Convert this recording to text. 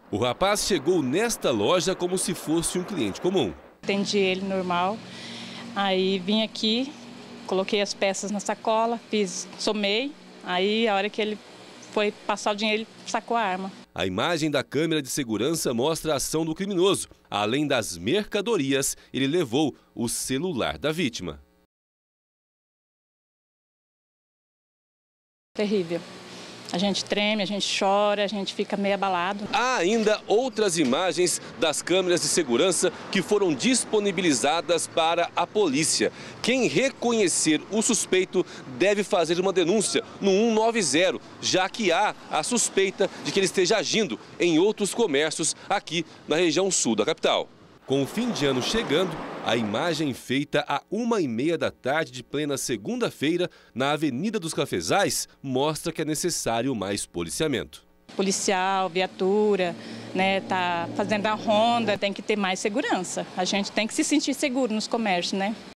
O rapaz chegou nesta loja como se fosse um cliente comum. Atendi ele normal, aí vim aqui, coloquei as peças na sacola, somei, aí a hora que ele foi passar o dinheiro, ele sacou a arma. A imagem da câmera de segurança mostra a ação do criminoso. Além das mercadorias, ele levou o celular da vítima. Terrível. A gente treme, a gente chora, a gente fica meio abalado. Há ainda outras imagens das câmeras de segurança que foram disponibilizadas para a polícia. Quem reconhecer o suspeito deve fazer uma denúncia no 190, já que há a suspeita de que ele esteja agindo em outros comércios aqui na região sul da capital. Com o fim de ano chegando, a imagem feita à 1h30 da tarde de plena segunda-feira na Avenida dos Cafezais mostra que é necessário mais policiamento. Policial, viatura, tá fazendo a ronda, tem que ter mais segurança. A gente tem que se sentir seguro nos comércios,